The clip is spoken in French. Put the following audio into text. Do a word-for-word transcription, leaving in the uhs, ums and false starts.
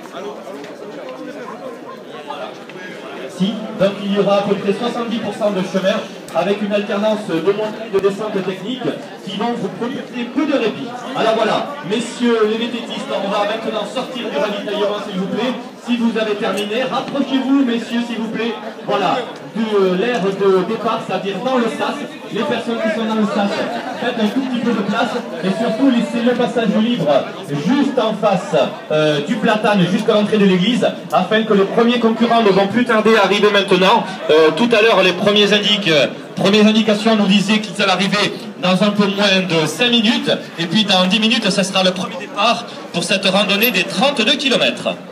Si, donc il y aura à peu près soixante-dix pour cent de chemins avec une alternance de montée et de descente technique qui vont vous procurer peu de répit. Alors voilà, messieurs les vététistes, on va maintenant sortir du ravitaillement s'il vous plaît. Si vous avez terminé, rapprochez-vous messieurs s'il vous plaît. Voilà, de l'aire de départ, c'est-à-dire dans le sas. Les personnes qui sont dans le sas, faites un tout petit peu de place et surtout laissez le passage libre juste en face euh, du platane jusqu'à l'entrée de l'église afin que les premiers concurrents ne vont plus tarder à arriver maintenant. Euh, tout à l'heure, les premiers indiques, euh, premières indications nous disaient qu'ils allaient arriver dans un peu moins de cinq minutes et puis dans dix minutes, ça sera le premier départ pour cette randonnée des trente-deux kilomètres.